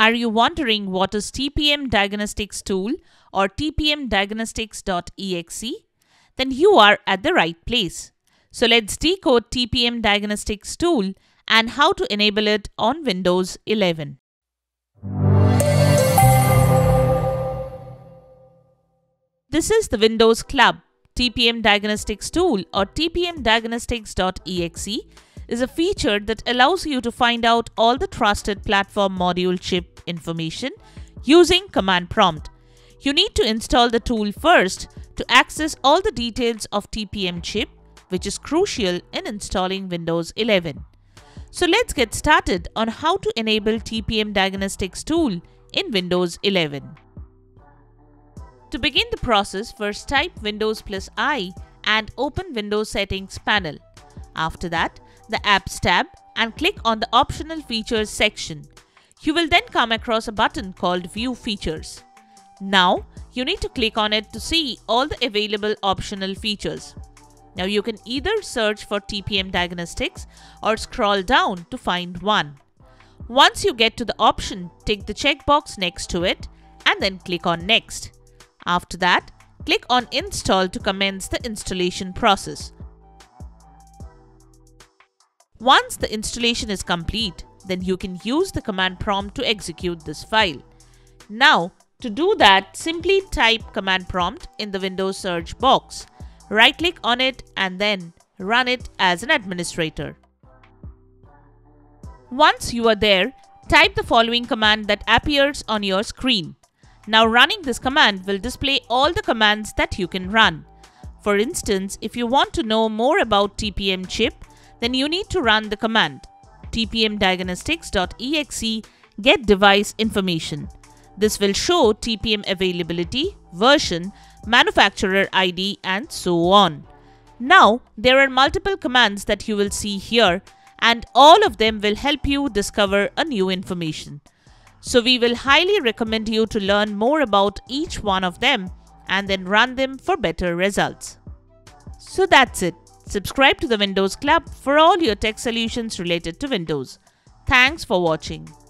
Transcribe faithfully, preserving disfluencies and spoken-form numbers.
Are you wondering what is T P M Diagnostics Tool or T P M Diagnostics dot E X E? Then you are at the right place. So let's decode T P M Diagnostics Tool and how to enable it on Windows eleven. This is the Windows Club. T P M Diagnostics Tool or T P M Diagnostics dot E X E is a feature that allows you to find out all the trusted platform module chip information using command prompt. You need to install the tool first to access all the details of T P M chip, which is crucial in installing Windows eleven. So let's get started on how to enable T P M Diagnostics Tool in Windows eleven. To begin the process, first type Windows plus I and open Windows Settings panel. After that, the Apps tab and click on the Optional Features section. You will then come across a button called View Features. Now, you need to click on it to see all the available optional features. Now you can either search for T P M Diagnostics or scroll down to find one. Once you get to the option, tick the checkbox next to it and then click on Next. After that, click on Install to commence the installation process. Once the installation is complete, then you can use the command prompt to execute this file. Now, to do that, simply type command prompt in the Windows search box. Right-click on it and then run it as an administrator. Once you are there, type the following command that appears on your screen. Now running this command will display all the commands that you can run. For instance, if you want to know more about T P M chip, then you need to run the command T P M Diagnostics dot E X E get device information. This will show T P M availability, version, manufacturer I D and so on. Now there are multiple commands that you will see here and all of them will help you discover a new information. So we will highly recommend you to learn more about each one of them and then run them for better results. So that's it. Subscribe to the Windows Club for all your tech solutions related to Windows. Thanks for watching.